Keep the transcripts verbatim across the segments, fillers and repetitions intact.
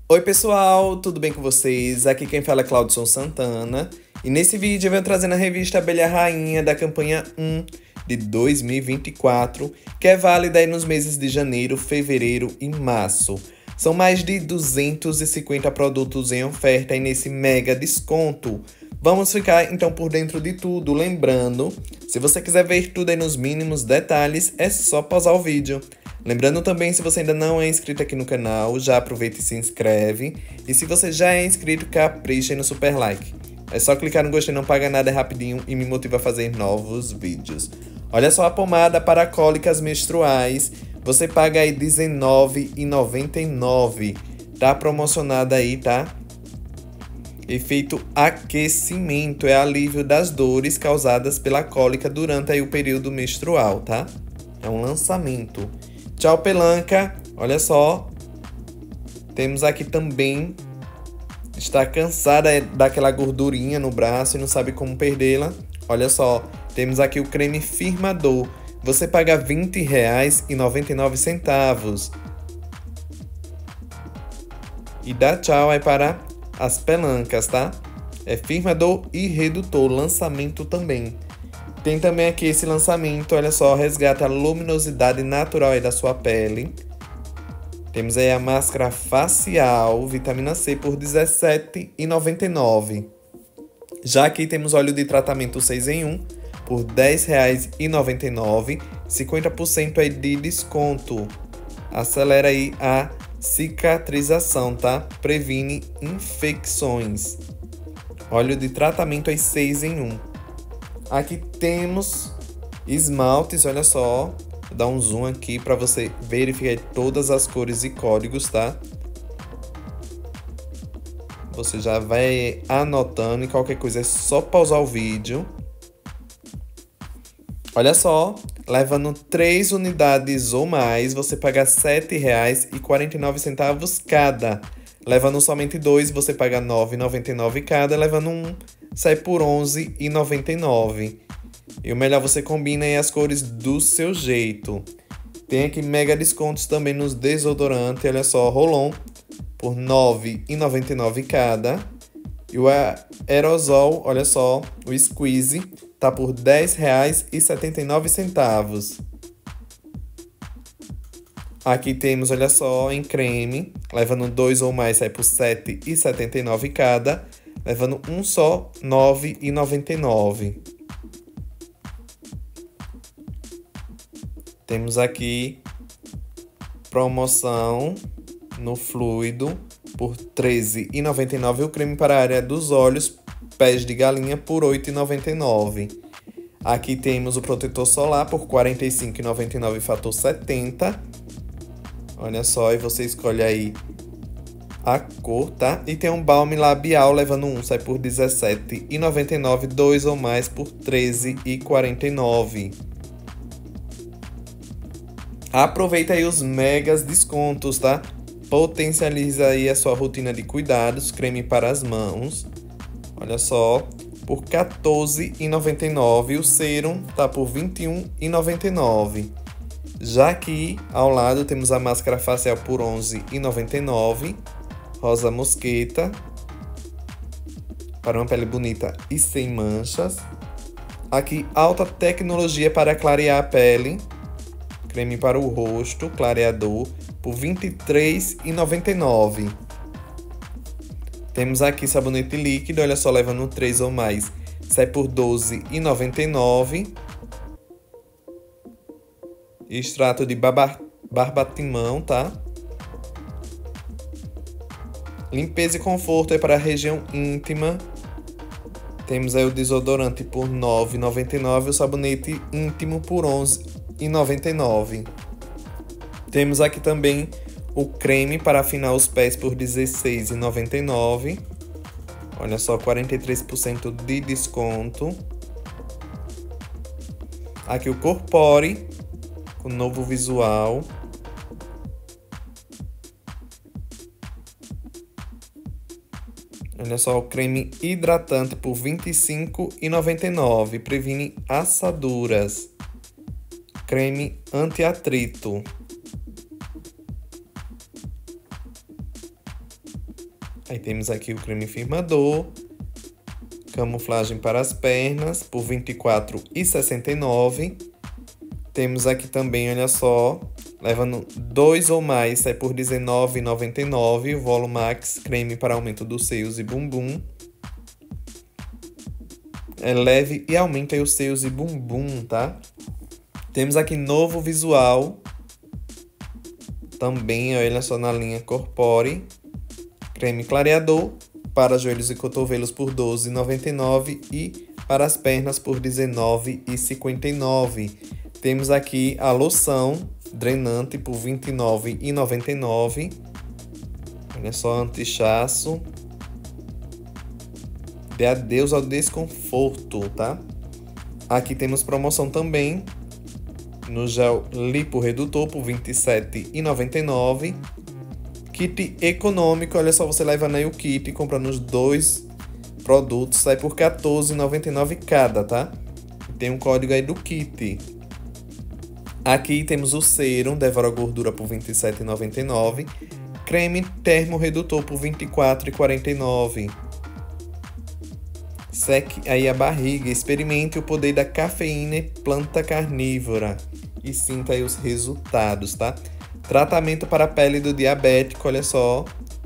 Oi pessoal, tudo bem com vocês? Aqui quem fala é Claudson Santana e nesse vídeo eu venho trazendo a revista Abelha Rainha da campanha um de dois mil e vinte e quatro, que é válida aí nos meses de janeiro, fevereiro e março. São mais de duzentos e cinquenta produtos em oferta aí nesse mega desconto. Vamos ficar então por dentro de tudo, lembrando, se você quiser ver tudo aí nos mínimos detalhes, é só pausar o vídeo. Lembrando também, se você ainda não é inscrito aqui no canal, já aproveita e se inscreve. E se você já é inscrito, capricha aí no super like. É só clicar no gostei, não paga nada, é rapidinho e me motiva a fazer novos vídeos. Olha só a pomada para cólicas menstruais, você paga aí dezenove reais e noventa e nove centavos. Tá promocionada aí, tá? Efeito aquecimento, é alívio das dores causadas pela cólica durante aí o período menstrual, tá? É um lançamento. Tchau, pelanca. Olha só. Temos aqui também. Está cansada daquela gordurinha no braço e não sabe como perdê-la. Olha só. Temos aqui o creme firmador. Você paga vinte reais e noventa e nove centavos. E dá tchau aí para as pelancas, tá? É firmador e redutor. Lançamento também. Tem também aqui esse lançamento, olha só, resgata a luminosidade natural aí da sua pele. Temos aí a máscara facial, vitamina C, por dezessete reais e noventa e nove centavos. Já aqui temos óleo de tratamento seis em um, por dez reais e noventa e nove centavos, cinquenta por cento aí de desconto. Acelera aí a cicatrização, tá? Previne infecções. Óleo de tratamento aí seis em um. Aqui temos esmaltes, olha só, vou dar um zoom aqui para você verificar todas as cores e códigos, tá? Você já vai anotando e qualquer coisa é só pausar o vídeo. Olha só, levando três unidades ou mais, você paga sete reais e quarenta e nove centavos cada. Levando somente dois, você paga nove reais e noventa e nove centavos cada. Levando um, sai por onze reais e noventa e nove centavos. E o melhor, você combina aí as cores do seu jeito. Tem aqui mega descontos também nos desodorantes. Olha só, Rolon por nove reais e noventa e nove centavos cada. E o aerosol, olha só, o Squeeze, tá por dez reais e setenta e nove centavos. Aqui temos, olha só, em creme, levando dois ou mais sai por sete reais e setenta e nove centavos cada. Levando um só, nove reais e noventa e nove centavos. Temos aqui promoção no fluido por treze reais e noventa e nove centavos. O creme para a área dos olhos, pés de galinha, por oito reais e noventa e nove centavos. Aqui temos o protetor solar por quarenta e cinco reais e noventa e nove centavos, fator setenta. Olha só, e você escolhe aí a cor, tá? E tem um balme labial, levando um, sai por dezessete reais e noventa e nove centavos, dois ou mais por treze reais e quarenta e nove centavos. Aproveita aí os megas descontos, tá? Potencializa aí a sua rotina de cuidados, creme para as mãos. Olha só, por quatorze reais e noventa e nove centavos, o Serum tá por vinte e um reais e noventa e nove centavos. Já aqui ao lado temos a máscara facial por onze reais e noventa e nove centavos. Rosa mosqueta, para uma pele bonita e sem manchas. Aqui, alta tecnologia para clarear a pele. Creme para o rosto, clareador, por vinte e três reais e noventa e nove centavos. Temos aqui sabonete líquido, olha só, levando três ou mais, sai por doze reais e noventa e nove centavos. Extrato de baba, barbatimão, tá? Limpeza e conforto é para a região íntima. Temos aí o desodorante por nove reais e noventa e nove centavos, o sabonete íntimo por onze reais e noventa e nove centavos. Temos aqui também o creme para afinar os pés por dezesseis reais e noventa e nove centavos. Olha só, quarenta e três por cento de desconto. Aqui o Corpore, com novo visual. Olha só, o creme hidratante por vinte e cinco reais e noventa e nove centavos. Previne assaduras. Creme anti-atrito. Aí temos aqui o creme firmador, camuflagem para as pernas, por vinte e quatro reais e sessenta e nove centavos. Temos aqui também, olha só, levando dois ou mais, sai por dezenove reais e noventa e nove centavos. Volumax, creme para aumento dos seios e bumbum. É leve e aumenta aí os seios e bumbum, tá? Temos aqui novo visual. Também, olha só, na linha Corpore. Creme clareador para joelhos e cotovelos por doze reais e noventa e nove centavos e para as pernas por dezenove reais e cinquenta e nove centavos. Temos aqui a loção drenante por vinte e nove reais e noventa e nove centavos. Olha só, anti-inchaço. Dê adeus ao desconforto, tá? Aqui temos promoção também no gel lipo-redutor por vinte e sete reais e noventa e nove centavos. Kit econômico, olha só, você levando aí o kit, comprando os dois produtos, sai por quatorze reais e noventa e nove centavos cada, tá? Tem um código aí do kit. Aqui temos o Serum Devora Gordura por vinte e sete reais e noventa e nove centavos. Creme Termo-Redutor por vinte e quatro reais e quarenta e nove centavos. Seque aí a barriga, experimente o poder da cafeína e planta carnívora e sinta aí os resultados, tá? Tratamento para a pele do diabético, olha só,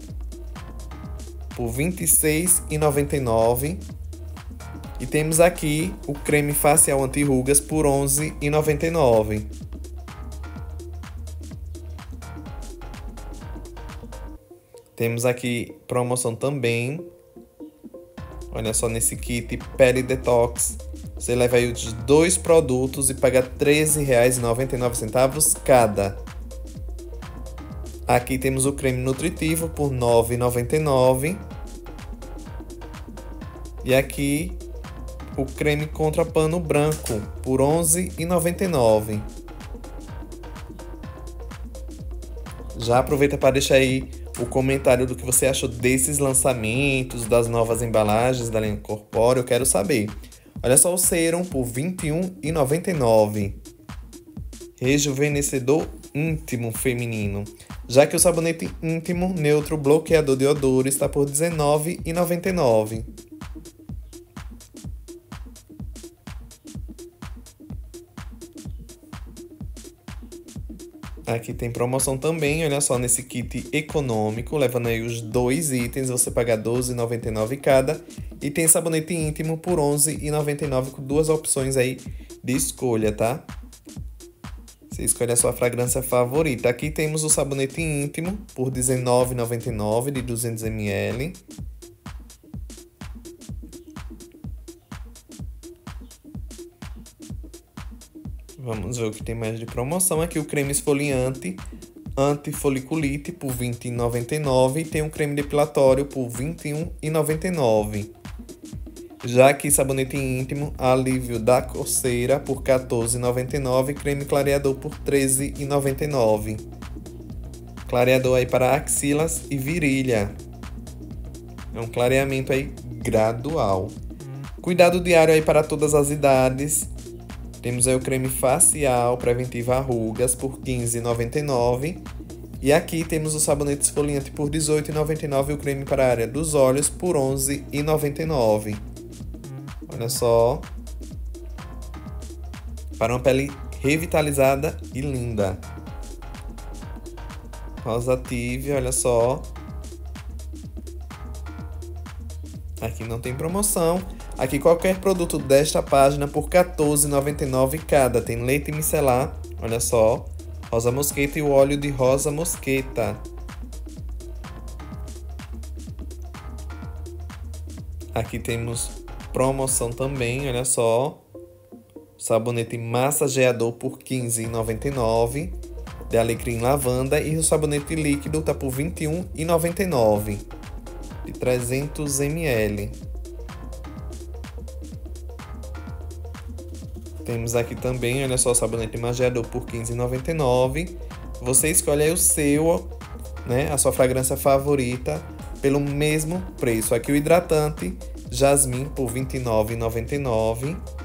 por vinte e seis reais e noventa e nove centavos. E temos aqui o creme facial anti-rugas por onze reais e noventa e nove centavos. Temos aqui promoção também. Olha só, nesse kit Pele Detox, você leva aí os dois produtos e paga treze reais e noventa e nove centavos cada. Aqui temos o creme nutritivo por nove reais e noventa e nove centavos. E aqui o creme contra pano branco por onze reais e noventa e nove centavos. Já aproveita para deixar aí o comentário do que você achou desses lançamentos, das novas embalagens da linha Corpore, eu quero saber. Olha só o Serum por vinte e um reais e noventa e nove centavos. Rejuvenescedor íntimo feminino. Já que o sabonete íntimo neutro bloqueador de odores está por dezenove reais e noventa e nove centavos. Aqui tem promoção também, olha só, nesse kit econômico, levando aí os dois itens, você paga doze reais e noventa e nove centavos cada. E tem sabonete íntimo por onze reais e noventa e nove centavos, com duas opções aí de escolha, tá? Você escolhe a sua fragrância favorita. Aqui temos o sabonete íntimo por dezenove reais e noventa e nove centavos, de duzentos mililitros. Vamos ver o que tem mais de promoção. Aqui o creme esfoliante antifoliculite por vinte reais e noventa e nove centavos e tem um creme depilatório por vinte e um reais e noventa e nove centavos. Já aqui sabonete íntimo alívio da coceira por quatorze reais e noventa e nove centavos, creme clareador por treze reais e noventa e nove centavos. Clareador aí para axilas e virilha. É um clareamento aí gradual. Cuidado diário aí para todas as idades. Temos aí o creme facial preventivo a rugas por quinze reais e noventa e nove centavos. E aqui temos o sabonete esfoliante por dezoito reais e noventa e nove centavos e o creme para a área dos olhos por onze reais e noventa e nove centavos. Olha só. Para uma pele revitalizada e linda. Rosative, olha só. Aqui não tem promoção. Aqui qualquer produto desta página por quatorze reais e noventa e nove centavos cada. Tem leite micelar, olha só. Rosa mosqueta e o óleo de rosa mosqueta. Aqui temos promoção também, olha só. Sabonete massageador por quinze reais e noventa e nove centavos. De alecrim lavanda. E o sabonete líquido tá por vinte e um reais e noventa e nove centavos. De trezentos mililitros. Temos aqui também, olha só, o sabonete massageador por quinze reais e noventa e nove centavos. Você escolhe aí o seu, né, a sua fragrância favorita pelo mesmo preço. Aqui o hidratante Jasmim por vinte e nove reais e noventa e nove centavos.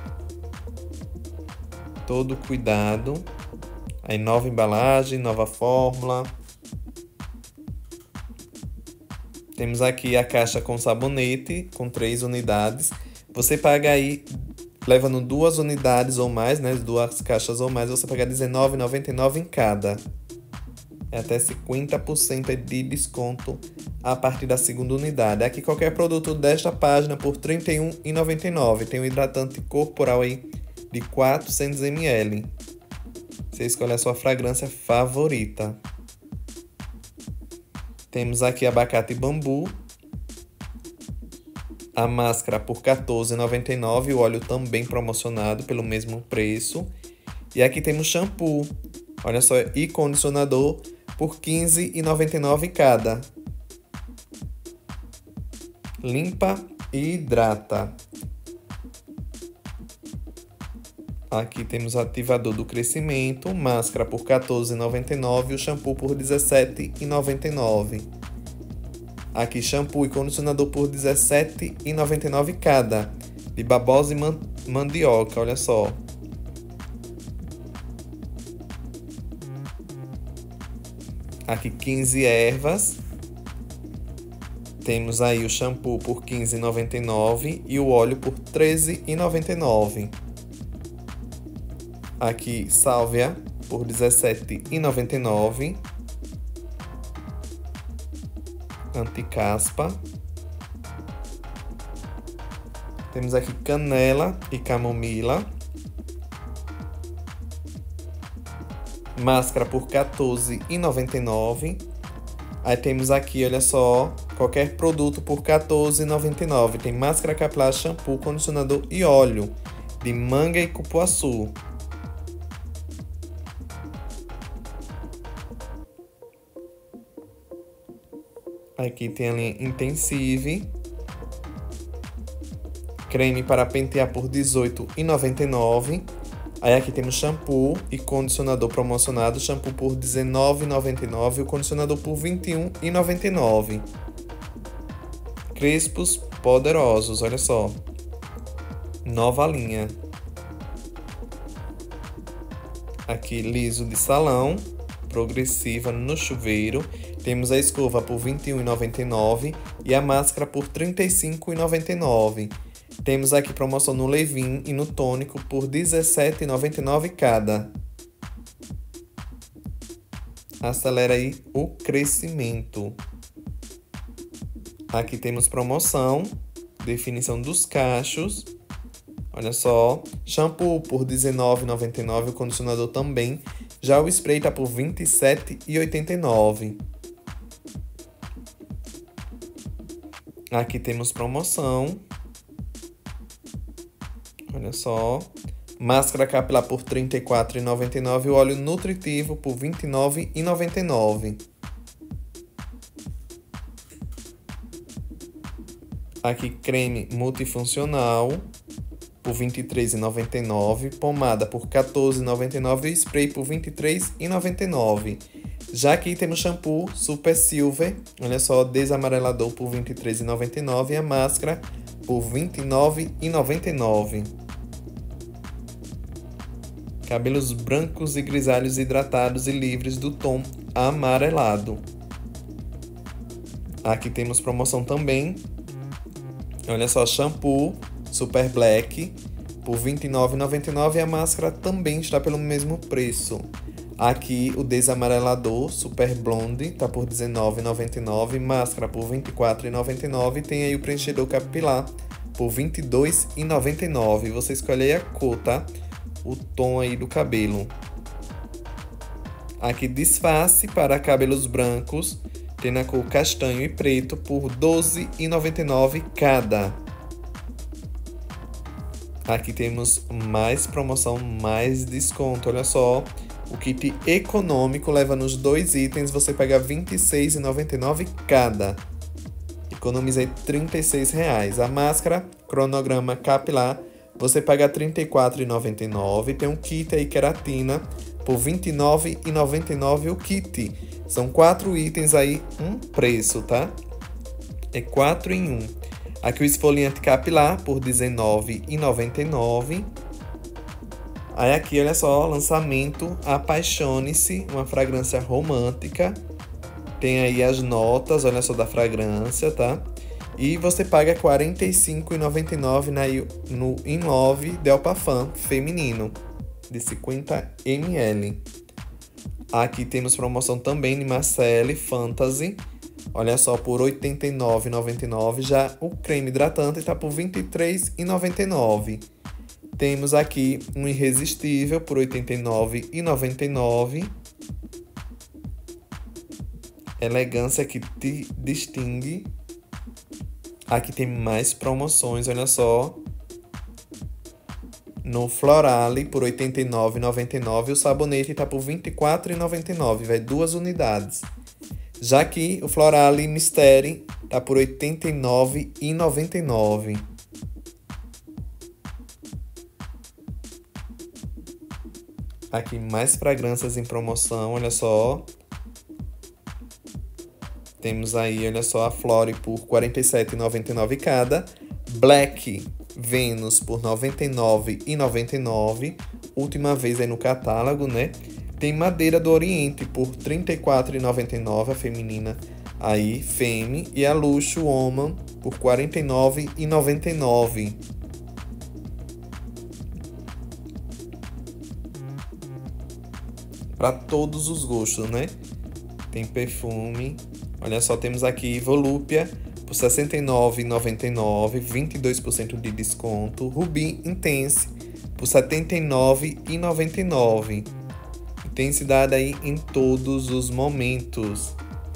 Todo cuidado. Aí nova embalagem, nova fórmula. Temos aqui a caixa com sabonete, com três unidades. Você paga aí, levando duas unidades ou mais, né? Duas caixas ou mais, você paga dezenove reais e noventa e nove centavos em cada. É até cinquenta por cento de desconto a partir da segunda unidade. Aqui qualquer produto desta página por trinta e um reais e noventa e nove centavos. Tem um hidratante corporal aí de quatrocentos mililitros. Você escolhe a sua fragrância favorita. Temos aqui abacate e bambu. A máscara por quatorze reais e noventa e nove centavos. O óleo também promocionado pelo mesmo preço. E aqui temos shampoo. Olha só, e condicionador por quinze reais e noventa e nove centavos cada. Limpa e hidrata. Aqui temos ativador do crescimento, máscara por quatorze reais e noventa e nove centavos e o shampoo por dezessete reais e noventa e nove centavos. Aqui shampoo e condicionador por dezessete reais e noventa e nove centavos cada, de babosa e mandioca, olha só. Aqui quinze ervas. Temos aí o shampoo por quinze reais e noventa e nove centavos e o óleo por treze reais e noventa e nove centavos. Aqui sálvia por dezessete reais e noventa e nove centavos. Anticaspa. Temos aqui canela e camomila. Máscara por quatorze reais e noventa e nove centavos. Aí temos aqui, olha só, qualquer produto por quatorze reais e noventa e nove centavos. Tem máscara capilar, shampoo, condicionador e óleo de manga e cupuaçu. Aqui tem a linha Intensive. Creme para pentear por dezoito reais e noventa e nove centavos. Aí aqui temos shampoo e condicionador promocionado. Shampoo por dezenove reais e noventa e nove centavos e o condicionador por vinte e um reais e noventa e nove centavos. Crespos poderosos, olha só. Nova linha. Aqui liso de salão, progressiva no chuveiro. Temos a escova por vinte e um reais e noventa e nove centavos e a máscara por trinta e cinco reais e noventa e nove centavos. Temos aqui promoção no leave-in e no tônico por dezessete reais e noventa e nove centavos cada. Acelera aí o crescimento. Aqui temos promoção, definição dos cachos. Olha só, shampoo por dezenove reais e noventa e nove centavos, o condicionador também. Já o spray tá por vinte e sete reais e oitenta e nove centavos. Aqui temos promoção. Olha só. Máscara capilar por trinta e quatro reais e noventa e nove centavos e o óleo nutritivo por vinte e nove reais e noventa e nove centavos. Aqui creme multifuncional por vinte e três reais e noventa e nove centavos, pomada por quatorze reais e noventa e nove centavos e spray por vinte e três reais e noventa e nove centavos. Já aqui temos shampoo Super Silver, olha só, desamarelador por vinte e três reais e noventa e nove centavos e a máscara por vinte e nove reais e noventa e nove centavos. Cabelos brancos e grisalhos hidratados e livres do tom amarelado. Aqui temos promoção também. Olha só, shampoo Super Black por vinte e nove reais e noventa e nove centavos e a máscara também está pelo mesmo preço. Aqui o desamarelador Super Blonde tá por dezenove reais e noventa e nove centavos, máscara por vinte e quatro reais e noventa e nove centavos e tem aí o preenchedor capilar por vinte e dois reais e noventa e nove centavos. Você escolhe aí a cor, tá? O tom aí do cabelo. Aqui disfarce para cabelos brancos, tem na cor castanho e preto por doze reais e noventa e nove centavos cada. Aqui temos mais promoção, mais desconto, olha só. O kit econômico leva nos dois itens, você paga vinte e seis reais e noventa e nove centavos cada. Economiza aí trinta e seis reais. A máscara cronograma capilar, você paga trinta e quatro reais e noventa e nove centavos. Tem um kit aí queratina por vinte e nove reais e noventa e nove centavos o kit. São quatro itens aí, um preço, tá? É quatro em um. Aqui o esfoliante capilar por dezenove reais e noventa e nove centavos. Aí aqui, olha só, lançamento Apaixone-se, uma fragrância romântica. Tem aí as notas, olha só, da fragrância, tá? E você paga quarenta e cinco reais e noventa e nove centavos no Inlove Del Parfum feminino, de cinquenta mililitros. Aqui temos promoção também de Marcelle Fantasy, olha só, por oitenta e nove reais e noventa e nove centavos. Já o creme hidratante está por vinte e três reais e noventa e nove centavos. Temos aqui um Irresistível por oitenta e nove reais e noventa e nove centavos. Elegância que te distingue. Aqui tem mais promoções, olha só. No Florale por oitenta e nove reais e noventa e nove centavos. O sabonete está por vinte e quatro reais e noventa e nove centavos. Vai duas unidades. Já que o Florale Mystery está por oitenta e nove reais e noventa e nove centavos. Aqui mais fragrâncias em promoção, olha só. Temos aí, olha só, a Flore por quarenta e sete reais e noventa e nove centavos cada. Black Venus por noventa e nove reais e noventa e nove centavos. Última vez aí no catálogo, né? Tem Madeira do Oriente por trinta e quatro reais e noventa e nove centavos, a feminina aí, Femme. E a Luxo Woman por quarenta e nove reais e noventa e nove centavos. Para todos os gostos, né? Tem perfume. Olha só, temos aqui Volúpia por sessenta e nove reais e noventa e nove centavos, vinte e dois por cento de desconto. Ruby Intense por setenta e nove reais e noventa e nove centavos. Intensidade aí em todos os momentos.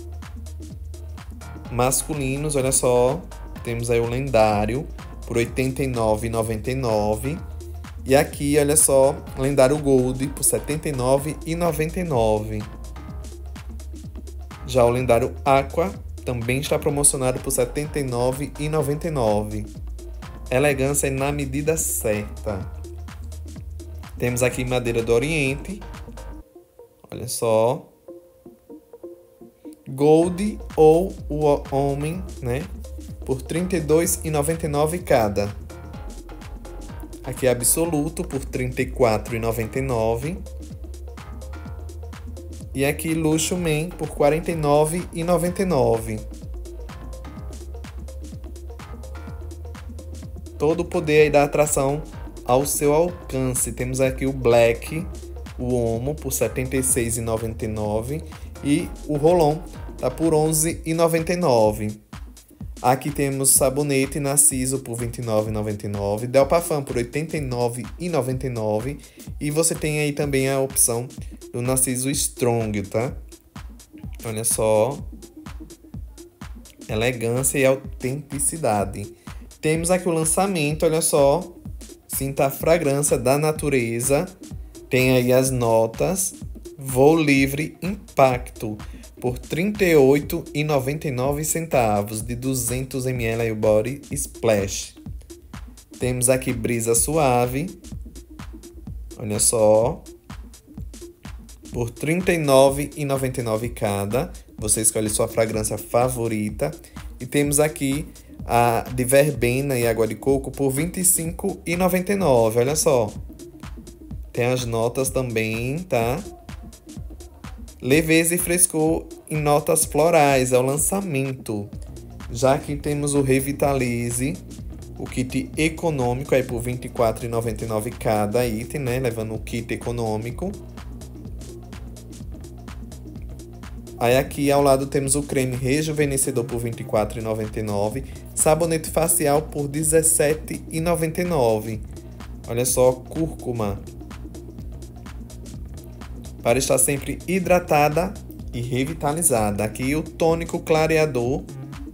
Masculinos, olha só, temos aí o Lendário por oitenta e nove reais e noventa e nove centavos. E aqui, olha só, Lendário Gold por setenta e nove reais e noventa e nove centavos. Já o Lendário Aqua também está promocionado por setenta e nove reais e noventa e nove centavos. Elegância na medida certa. Temos aqui Madeira do Oriente. Olha só. Gold ou o Homem, né? Por trinta e dois reais e noventa e nove centavos cada. Aqui Absoluto por trinta e quatro reais e noventa e nove centavos. E aqui Luxo Men por quarenta e nove reais e noventa e nove centavos. Todo o poder aí da atração ao seu alcance. Temos aqui o Black, o Omo por setenta e seis reais e noventa e nove centavos. E o Rolon tá por onze reais e noventa e nove centavos. Aqui temos Sabonete Narciso por vinte e nove reais e noventa e nove centavos. Del Parfum por oitenta e nove reais e noventa e nove centavos. E você tem aí também a opção do Narciso Strong, tá? Olha só. Elegância e autenticidade. Temos aqui o lançamento, olha só. Sinta a fragrância da natureza. Tem aí as notas. Voo Livre Impacto por trinta e oito reais e noventa e nove centavos, de duzentos mililitros aí o Body Splash. Temos aqui Brisa Suave, olha só, por trinta e nove reais e noventa e nove centavos cada. Você escolhe sua fragrância favorita. E temos aqui a de Verbena e Água de Coco por vinte e cinco reais e noventa e nove centavos, olha só. Tem as notas também, tá? Leveza e frescor em notas florais, é o lançamento. Já que temos o Revitalize, o kit econômico aí por vinte e quatro reais e noventa e nove centavos cada item, né? Levando o kit econômico. Aí aqui ao lado temos o creme rejuvenescedor por vinte e quatro reais e noventa e nove centavos. Sabonete facial por dezessete reais e noventa e nove centavos. Olha só, cúrcuma. Para estar sempre hidratada e revitalizada. Aqui o tônico clareador.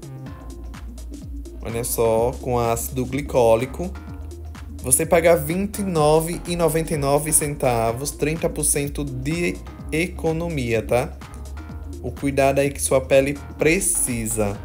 Olha só, com ácido glicólico. Você paga vinte e nove reais e noventa e nove centavos, trinta por cento de economia, tá? O cuidado aí que sua pele precisa.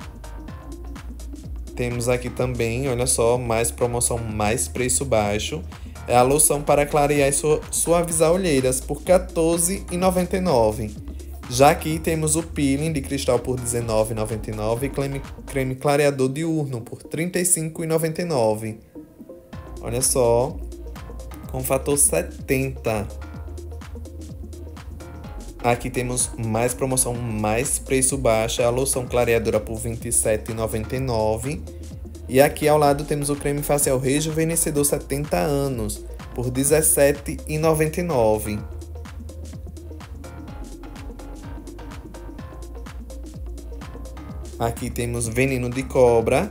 Temos aqui também, olha só, mais promoção, mais preço baixo. É a loção para clarear e suavizar olheiras por quatorze reais e noventa e nove centavos. Já aqui temos o peeling de cristal por dezenove reais e noventa e nove centavos e creme, creme clareador diurno por trinta e cinco reais e noventa e nove centavos. Olha só, com fator setenta. Aqui temos mais promoção, mais preço baixo, a loção clareadora por vinte e sete reais e noventa e nove centavos. E aqui ao lado temos o creme facial rejuvenescedor setenta anos por dezessete reais e noventa e nove centavos. Aqui temos veneno de cobra.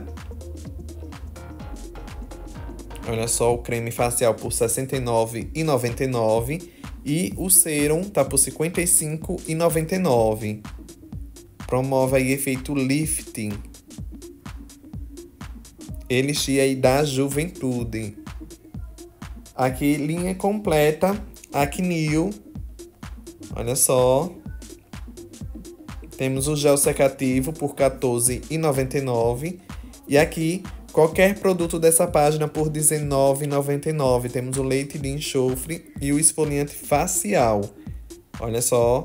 Olha só, o creme facial por sessenta e nove reais e noventa e nove centavos. E o Serum tá por cinquenta e cinco reais e noventa e nove centavos. Promove aí efeito lifting. Elixir aí da juventude. Aqui, linha completa. Acnil. Olha só. Temos o gel secativo por quatorze reais e noventa e nove centavos. E aqui, qualquer produto dessa página por dezenove reais e noventa e nove centavos. Temos o leite de enxofre e o esfoliante facial. Olha só.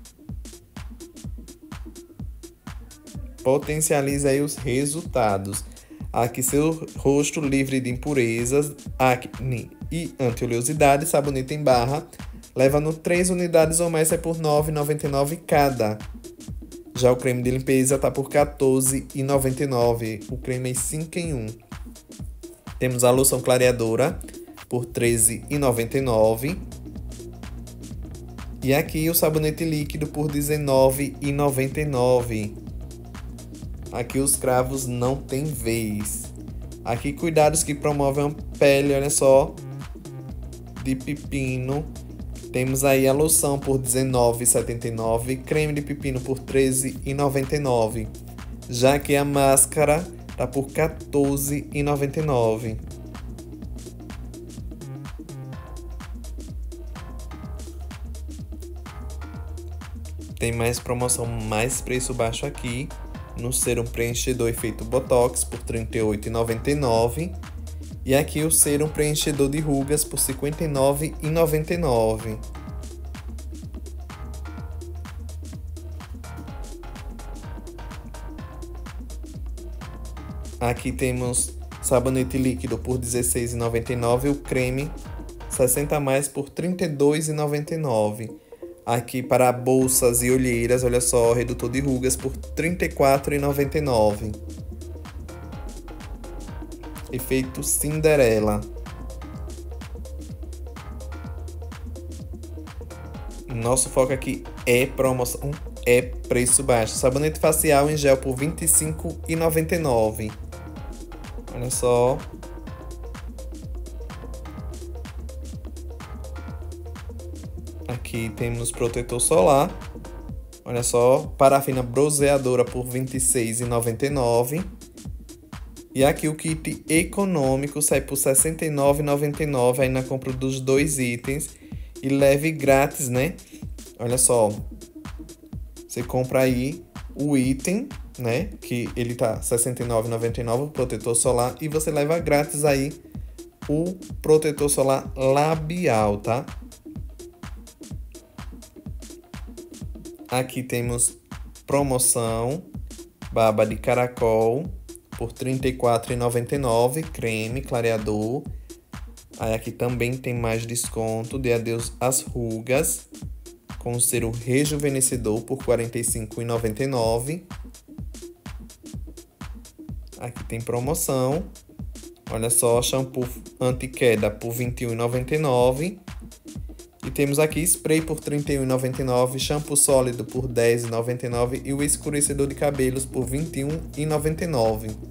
Potencializa aí os resultados. Aqui seu rosto livre de impurezas, acne e anti-oleosidade, sabonete em barra. Levando três unidades ou mais é por nove reais e noventa e nove centavos cada. Já o creme de limpeza tá por quatorze reais e noventa e nove centavos. O creme é cinco em um. Temos a loção clareadora por treze reais e noventa e nove centavos. E aqui o sabonete líquido por dezenove reais e noventa e nove centavos. Aqui os cravos não tem vez. Aqui cuidados que promovem a pele, olha só, de pepino. Temos aí a loção por dezenove reais e setenta e nove centavos, creme de pepino por treze reais e noventa e nove centavos. Já que a máscara tá por quatorze reais e noventa e nove centavos. Tem mais promoção, mais preço baixo aqui. No Serum preenchedor efeito Botox por trinta e oito reais e noventa e nove centavos. E aqui o Serum preenchedor de rugas por cinquenta e nove reais e noventa e nove centavos. Aqui temos sabonete líquido por dezesseis reais e noventa e nove centavos. O creme sessenta a mais por trinta e dois reais e noventa e nove centavos. Aqui para bolsas e olheiras, olha só, redutor de rugas por trinta e quatro reais e noventa e nove centavos. Efeito Cinderela. Nosso foco aqui é promoção, é preço baixo. Sabonete facial em gel por vinte e cinco reais e noventa e nove centavos. Olha só. Aqui temos protetor solar. Olha só, parafina bronzeadora por vinte e seis reais e noventa e nove centavos. E aqui o kit econômico sai por sessenta e nove reais e noventa e nove centavos aí na compra dos dois itens. E leve grátis, né? Olha só. Você compra aí o item, né? Que ele tá sessenta e nove reais e noventa e nove centavos, o protetor solar. E você leva grátis aí o protetor solar labial, tá? Aqui temos promoção, baba de caracol por trinta e quatro reais e noventa e nove centavos, creme clareador. Aí aqui também tem mais desconto de adeus às rugas, com Serum rejuvenescedor por quarenta e cinco reais e noventa e nove centavos. Aqui tem promoção, olha só, shampoo anti-queda por vinte e um reais e noventa e nove centavos. E temos aqui spray por trinta e um reais e noventa e nove centavos, shampoo sólido por dez reais e noventa e nove centavos e o escurecedor de cabelos por vinte e um reais e noventa e nove centavos.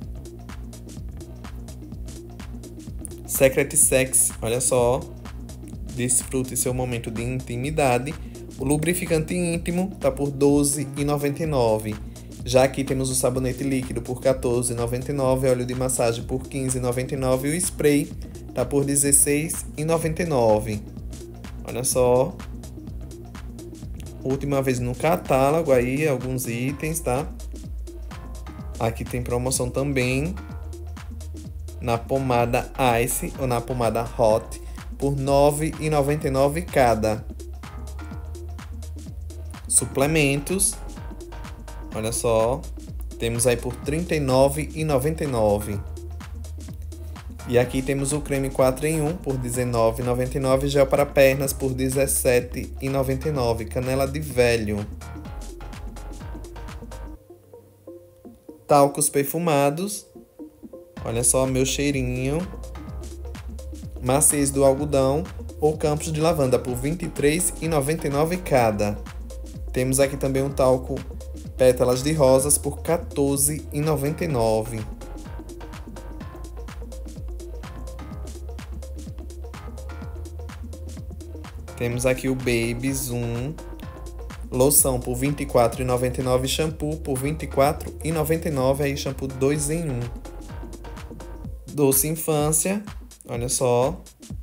Secret Sex, olha só, desfrute seu momento de intimidade. O lubrificante íntimo tá por doze reais e noventa e nove centavos. Já aqui temos o sabonete líquido por quatorze reais e noventa e nove centavos, óleo de massagem por quinze reais e noventa e nove centavos e o spray tá por dezesseis reais e noventa e nove centavos. Olha só. Última vez no catálogo aí, alguns itens, tá? Aqui tem promoção também na pomada Ice ou na pomada Hot por nove reais e noventa e nove centavos cada. Suplementos. Olha só. Temos aí por trinta e nove reais e noventa e nove centavos. E aqui temos o creme quatro em um por dezenove reais e noventa e nove centavos, gel para pernas por dezessete reais e noventa e nove centavos, canela de velho. Talcos perfumados, olha só meu cheirinho. Maciez do algodão ou campos de lavanda por vinte e três reais e noventa e nove centavos cada. Temos aqui também um talco pétalas de rosas por quatorze reais e noventa e nove centavos. Temos aqui o Baby Zoom, loção por vinte e quatro reais e noventa e nove centavos, shampoo por vinte e quatro reais e noventa e nove centavos, aí shampoo dois em um. Doce Infância, olha só.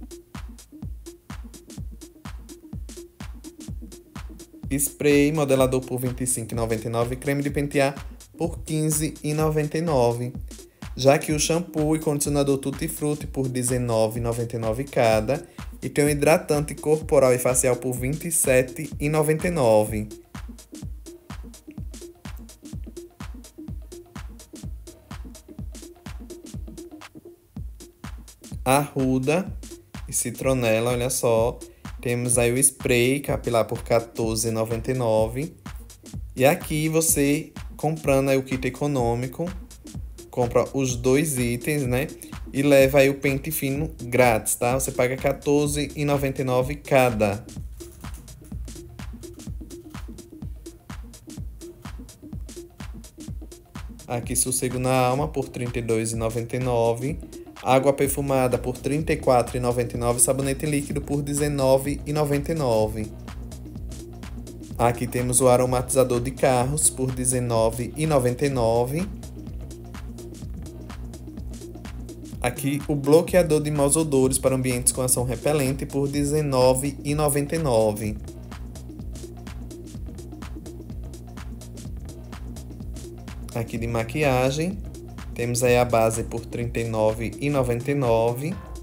Spray modelador por vinte e cinco reais e noventa e nove centavos, creme de pentear por quinze reais e noventa e nove centavos. Já que o shampoo e condicionador Tutti Frutti por dezenove reais e noventa e nove centavos cada. E tem um hidratante corporal e facial por vinte e sete reais e noventa e nove centavos. Arruda e citronela, olha só. Temos aí o spray capilar por quatorze reais e noventa e nove centavos. E aqui você, comprando aí o kit econômico, compra os dois itens, né? E leva aí o pente fino grátis, tá? Você paga quatorze reais e noventa e nove centavos cada. Aqui Sossego na Alma por trinta e dois reais e noventa e nove centavos. Água perfumada por trinta e quatro reais e noventa e nove centavos. Sabonete líquido por dezenove reais e noventa e nove centavos. Aqui temos o aromatizador de carros por dezenove reais e noventa e nove centavos. Aqui o bloqueador de maus odores para ambientes com ação repelente por dezenove reais e noventa e nove centavos. Aqui de maquiagem, temos aí a base por trinta e nove reais e noventa e nove centavos.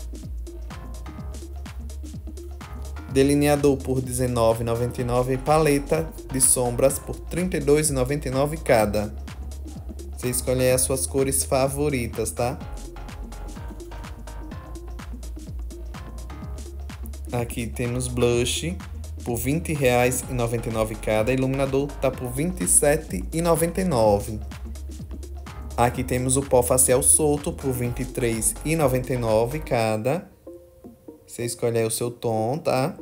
Delineador por dezenove reais e noventa e nove centavos e paleta de sombras por trinta e dois reais e noventa e nove centavos cada. Você escolhe aí as suas cores favoritas, tá? Aqui temos blush por vinte reais e noventa e nove centavos cada. Iluminador tá por vinte e sete reais e noventa e nove centavos. Aqui temos o pó facial solto por vinte e três reais e noventa e nove centavos cada. Você escolhe aí o seu tom, tá?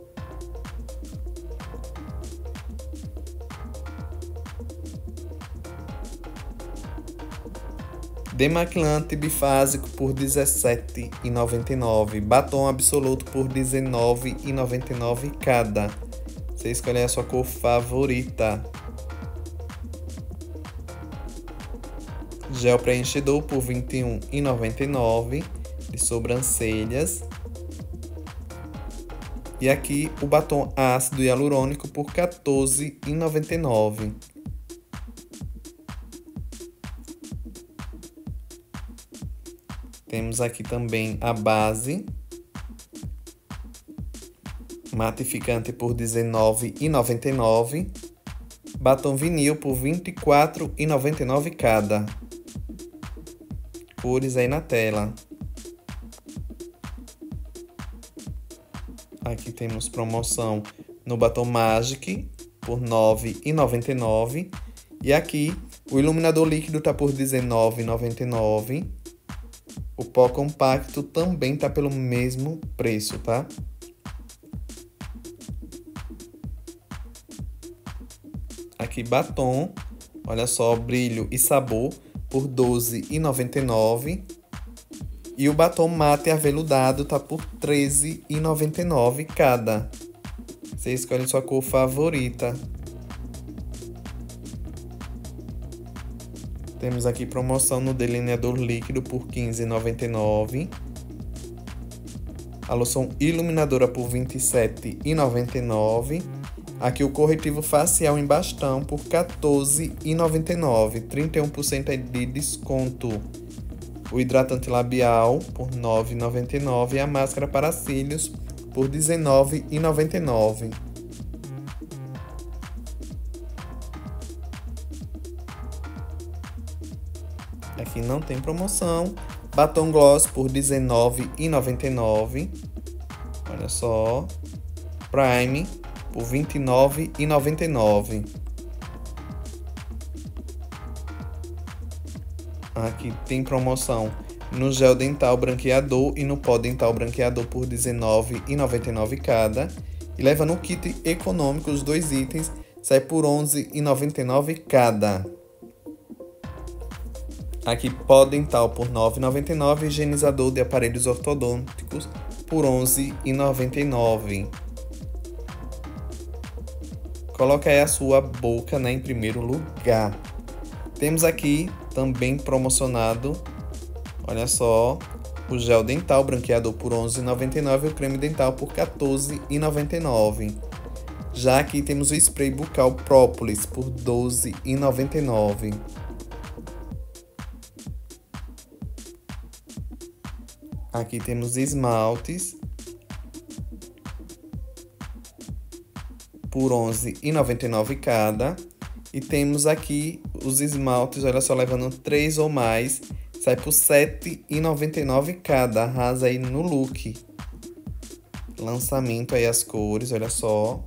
Demaquilante bifásico por dezessete reais e noventa e nove centavos. Batom absoluto por dezenove reais e noventa e nove centavos cada. Você escolhe a sua cor favorita. Gel preenchedor por vinte e um reais e noventa e nove centavos. De sobrancelhas. E aqui o batom ácido hialurônico por quatorze reais e noventa e nove centavos. Temos aqui também a base matificante por dezenove reais e noventa e nove centavos. Batom vinil por vinte e quatro reais e noventa e nove centavos cada. Cores aí na tela. Aqui temos promoção no batom Magic por nove reais e noventa e nove centavos. E aqui o iluminador líquido tá por dezenove reais e noventa e nove centavos. O pó compacto também tá pelo mesmo preço, tá? Aqui batom, olha só, brilho e sabor por doze reais e noventa e nove centavos. E o batom mate aveludado tá por treze reais e noventa e nove centavos cada. Você escolhe sua cor favorita. Temos aqui promoção no delineador líquido por quinze reais e noventa e nove centavos. A loção iluminadora por vinte e sete reais e noventa e nove centavos. Aqui o corretivo facial em bastão por quatorze reais e noventa e nove centavos. trinta e um por cento de desconto. O hidratante labial por nove reais e noventa e nove centavos. E a máscara para cílios por dezenove reais e noventa e nove centavos. Aqui não tem promoção, Batom gloss por dezenove reais e noventa e nove centavos. Olha só. Prime por vinte e nove reais e noventa e nove centavos. Aqui tem promoção no gel dental branqueador e no pó dental branqueador por dezenove reais e noventa e nove centavos cada. E leva no kit econômico os dois itens, sai por onze reais e noventa e nove centavos cada. Aqui pó dental por nove reais e noventa e nove centavos, higienizador de aparelhos ortodônticos por onze reais e noventa e nove centavos. Coloca aí a sua boca, né, em primeiro lugar. Temos aqui também promocionado, olha só, o gel dental branqueador por onze reais e noventa e nove centavos e o creme dental por quatorze reais e noventa e nove centavos. Já aqui temos o spray bucal própolis por doze reais e noventa e nove centavos. Aqui temos esmaltes por onze reais e noventa e nove centavos cada. E temos aqui os esmaltes, olha só, levando três ou mais, sai por sete reais e noventa e nove centavos cada. Arrasa aí no look. Lançamento aí as cores, olha só.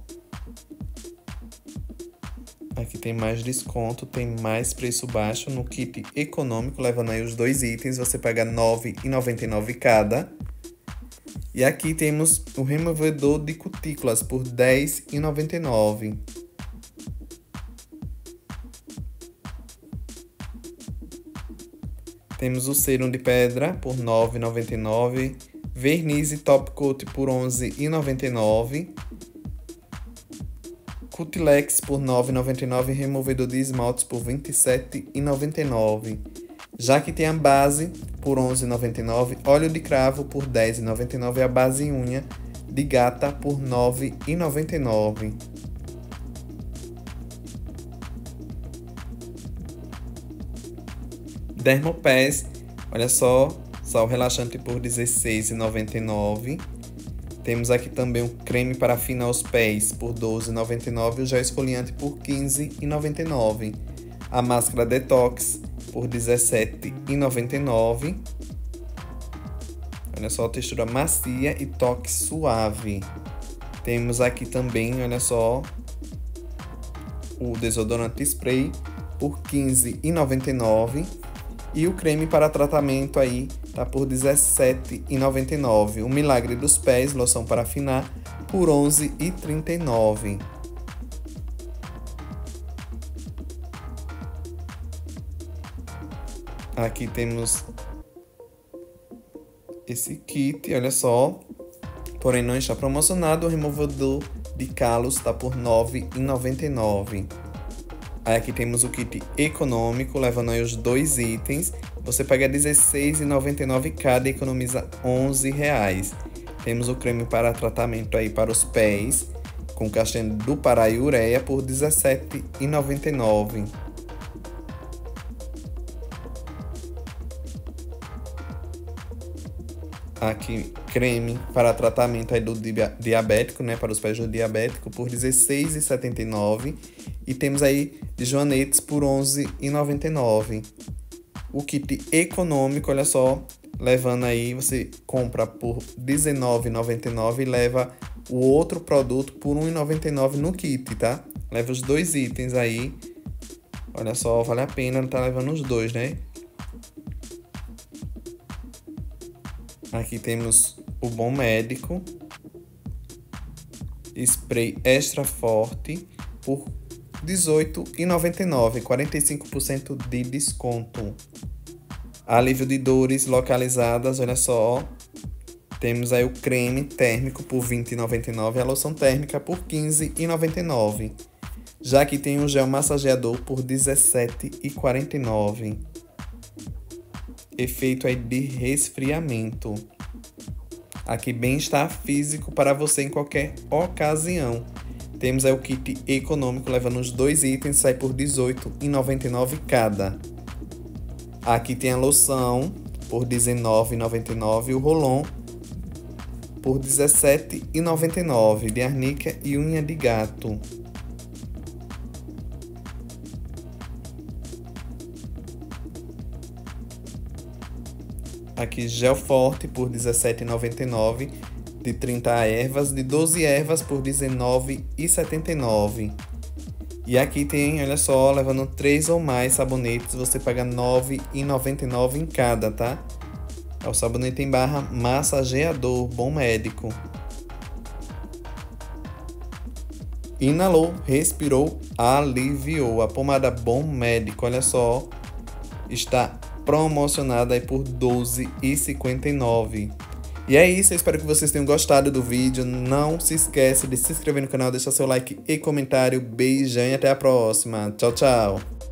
Aqui tem mais desconto, tem mais preço baixo no kit econômico, levando aí os dois itens, você paga nove reais e noventa e nove centavos cada. E aqui temos o removedor de cutículas por dez reais e noventa e nove centavos. Temos o serum de pedra por nove reais e noventa e nove centavos, verniz e top coat por onze reais e noventa e nove centavos. Cutilex por nove reais e noventa e nove centavos e removedor de esmaltes por vinte e sete reais e noventa e nove centavos. Já que tem a base por onze reais e noventa e nove centavos, óleo de cravo por dez reais e noventa e nove centavos e a base unha de gata por nove reais e noventa e nove centavos. Dermopass, olha só, sal relaxante por dezesseis reais e noventa e nove centavos. Temos aqui também o creme para afinar os pés por doze reais e noventa e nove centavos e o gel esfoliante por quinze reais e noventa e nove centavos. A máscara detox por dezessete reais e noventa e nove centavos. Olha só, textura macia e toque suave. Temos aqui também, olha só, o desodorante spray por quinze reais e noventa e nove centavos. E o creme para tratamento aí tá por dezessete reais e noventa e nove centavos. O Milagre dos Pés, loção para afinar, por onze reais e trinta e nove centavos. Aqui temos esse kit, olha só. Porém não está promocionado, o removedor de calos tá por nove reais e noventa e nove centavos. Aí aqui temos o kit econômico, levando aí os dois itens. Você paga dezesseis reais e noventa e nove centavos cada e economiza onze reais. Temos o creme para tratamento aí para os pés, com castanha do Pará e ureia por dezessete reais e noventa e nove centavos. Aqui, creme para tratamento aí do diabético, né, para os pés do diabético por dezesseis reais e setenta e nove centavos. E temos aí de joanetes por onze reais e noventa e nove centavos. O kit econômico, olha só, levando aí, você compra por dezenove reais e noventa e nove centavos e leva o outro produto por um real e noventa e nove centavos no kit, tá? Leva os dois itens aí. Olha só, vale a pena tá levando os dois, né? Aqui temos o Bom Médico, spray extra forte por dezoito reais e noventa e nove centavos, quarenta e cinco por cento de desconto. Alívio de dores localizadas, olha só. Temos aí o creme térmico por vinte reais e noventa e nove centavos e a loção térmica por quinze reais e noventa e nove centavos. Já que tem o gel massageador por dezessete reais e quarenta e nove centavos. Efeito aí de resfriamento. Aqui, bem-estar físico para você em qualquer ocasião. Temos aí o kit econômico, levando os dois itens, sai por dezoito reais e noventa e nove centavos cada. Aqui tem a loção por dezenove reais e noventa e nove centavos e o rolon por dezessete reais e noventa e nove centavos, de arnica e unha de gato. aqui gel forte por dezessete reais e noventa e nove centavos, de trinta ervas, de doze ervas por dezenove reais e setenta e nove centavos. E aqui tem, olha só, levando três ou mais sabonetes, você paga nove reais e noventa e nove centavos em cada, tá? É o sabonete em barra massageador, bom médico. Inalou, respirou, aliviou. A pomada Bom Médico, olha só, está promocionada aí por doze reais e cinquenta e nove centavos. E é isso, eu espero que vocês tenham gostado do vídeo. Não se esqueça de se inscrever no canal, deixar seu like e comentário. Beijão e até a próxima. Tchau, tchau!